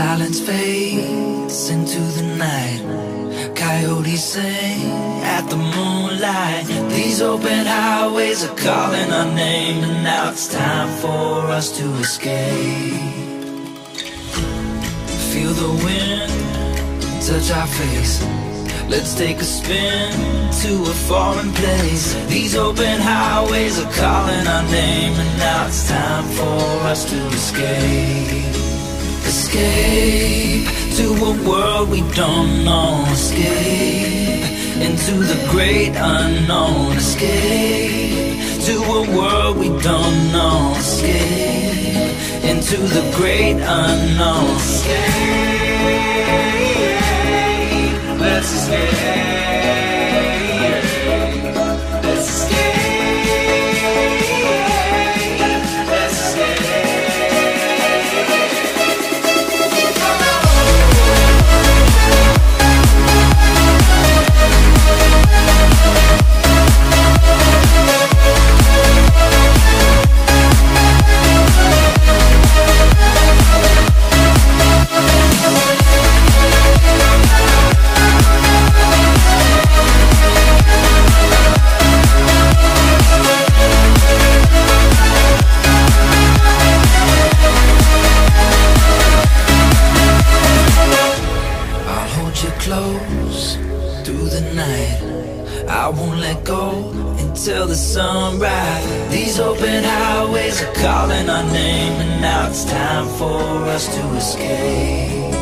Silence fades into the night. Coyotes sing at the moonlight. These open highways are calling our name, and now it's time for us to escape. Feel the wind touch our face. Let's take a spin to a foreign place. These open highways are calling our name, and now it's time for us to escape. Escape to a world we don't know. Escape into the great unknown. Escape to a world we don't know. Escape into the great unknown. Escape, let's escape. Let's escape. Close through the night, I won't let go until the sunrise. These open highways are calling our name, and now it's time for us to escape.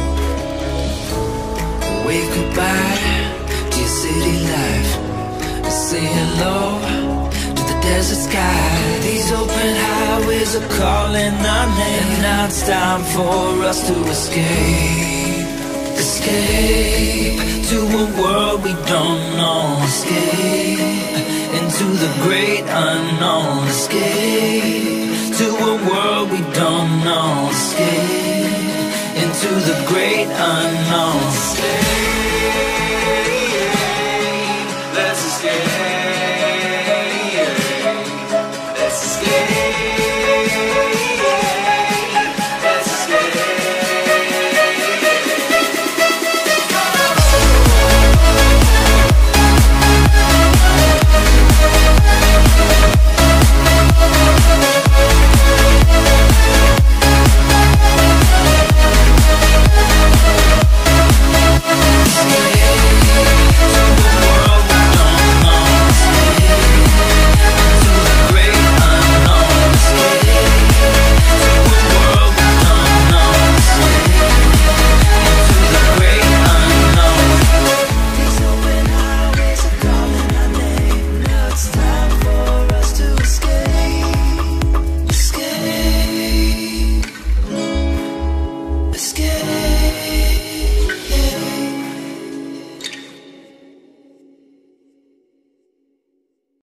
Wave goodbye to your city life, and say hello to the desert sky. These open highways are calling our name, and now it's time for us to escape. Escape to a world we don't know. Escape into the great unknown. Escape to a world we don't know. Escape into the great unknown. Escape.